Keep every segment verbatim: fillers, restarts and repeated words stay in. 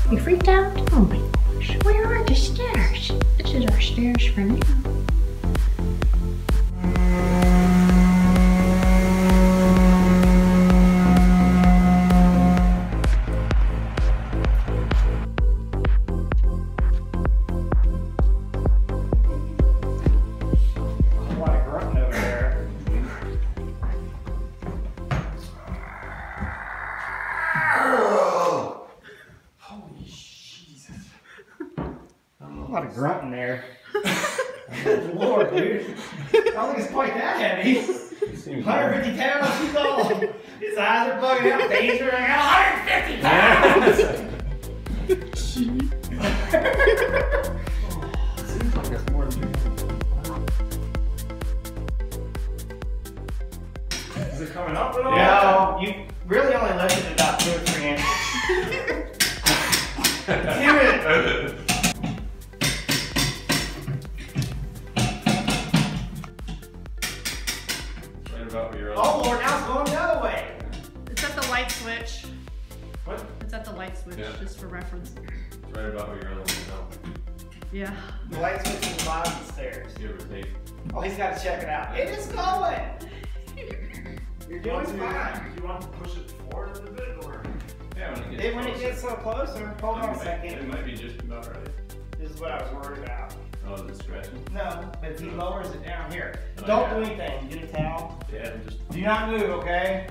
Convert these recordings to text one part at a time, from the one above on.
You freaked out? Oh my gosh. Where are the stairs? This is our stairs for now. A lot of grunt in there. Good Lord, dude. I don't think it's quite that heavy. one hundred fifty pounds, he's all. His eyes are bugging out, veins are like, one hundred fifty pounds! Seems like that's more than you. Is it coming up at all? Yeah, you really only left it about two or three inches. Damn it! Oh Lord, now it's going the other way. It's at the light switch. What? It's at the light switch, yeah. Just for reference. It's right about where your other one's out. Yeah. The light switch is the bottom of the stairs. Give or take. Oh, he's got to check it out. It is going. You're doing fine. Do you want to push it forward a bit, or? Yeah, when it gets It, when it closer. gets so closer, hold on a It might- second. It might be just about right. This is what I was worried about. Oh, is it scratching? No, but if he lowers it down here, Oh, don't yeah. do anything. Get a towel. Yeah, just. Do not move, okay?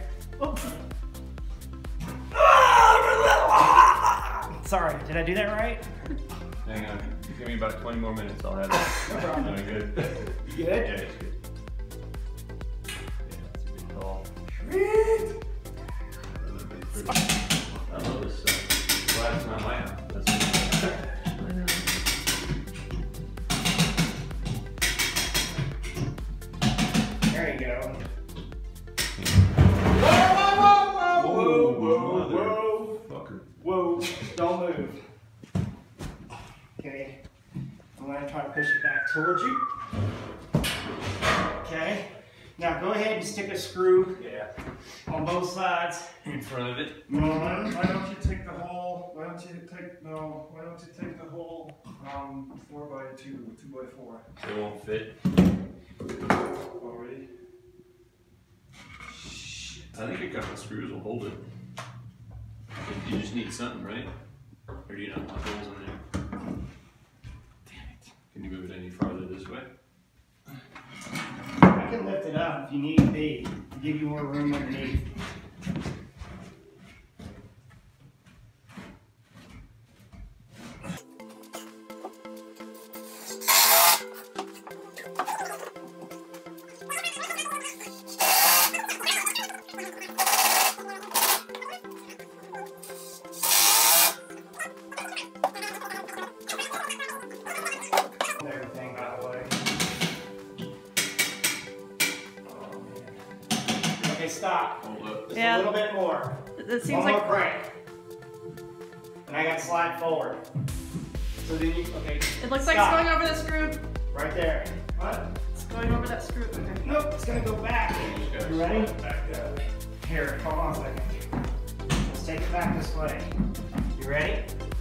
Sorry, did I do that right? Hang on. Give me about twenty more minutes. I'll have it. No problem. Doing good. You good? Yeah, it's good. Yeah, that's a good call. Sweet. I love this stuff. Glad it's not my house. That's There you go. Whoa, whoa, whoa, whoa, whoa, whoa, fucker. whoa. Don't move. Okay. I'm going to try to push it back towards you. Okay. Now go ahead and stick a screw Yeah. on both sides. In front of it. No, why don't, why don't you take the whole, why don't you take, no, why don't you take the whole, um, four by two, two by four It won't fit. already? I think a couple of screws will hold it. You just need something, right? Or do you not want holes in there? Damn it. Can you move it any farther this way? I can lift it up if you need to be. Give you more room underneath. Everything by the way. Okay, stop. Hold up. Just Yeah. a little bit more. It seems One more like crank. And I got to slide forward. So then you, okay. it looks like stop. it's going over the screw. Right there. What? It's going over that screw. Okay. Nope, it's gonna go back. You ready? Back down. Here, hold on a second. Let's take it back this way. You ready?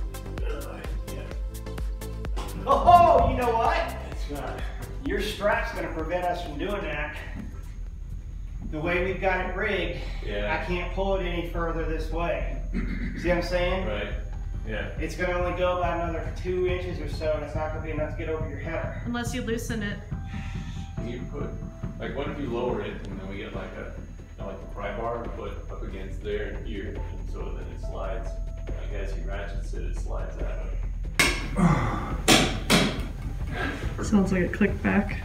Oh, you know what? It's not. Your strap's gonna prevent us from doing that. The way we've got it rigged, Yeah. I can't pull it any further this way. See what I'm saying? Right. Yeah. It's gonna only go about another two inches or so, and it's not gonna be enough to get over your header. Unless you loosen it. Can you put, like, what if you lower it and then we get like a, you know, like a pry bar to put up against there and here, and so then it slides. Like as he ratchets it, it slides that way. Sounds like it clicked back.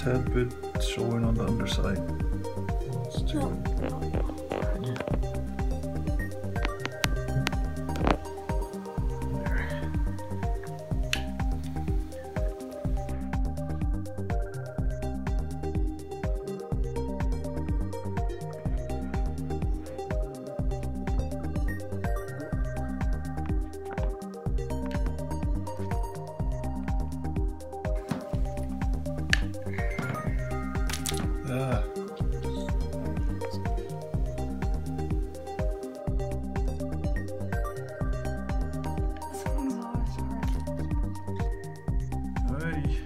tad bit showing on the underside. Let's do it. Ah. Alrighty.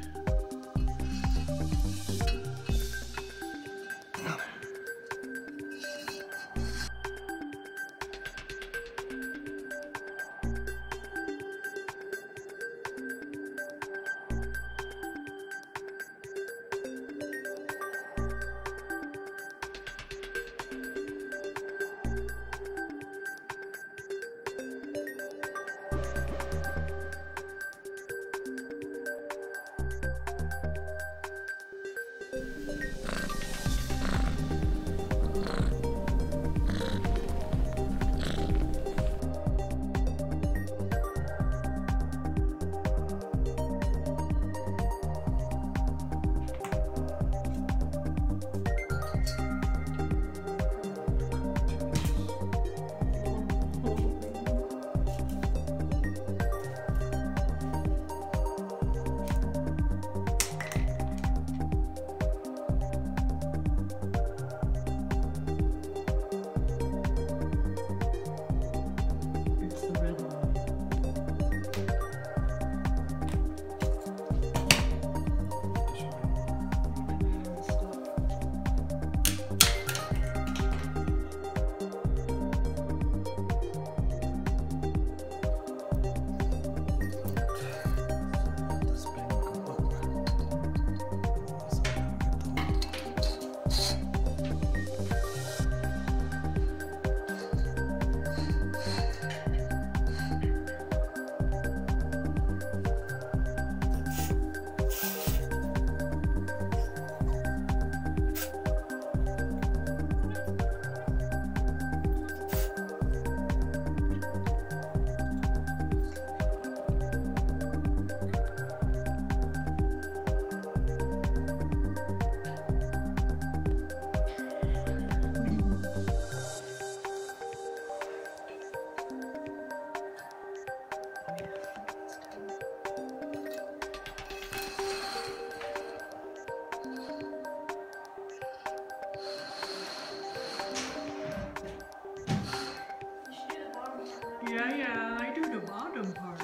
Yeah, yeah, I do the bottom part.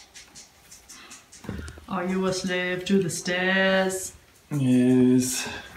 Are you a slave to the stairs? Yes.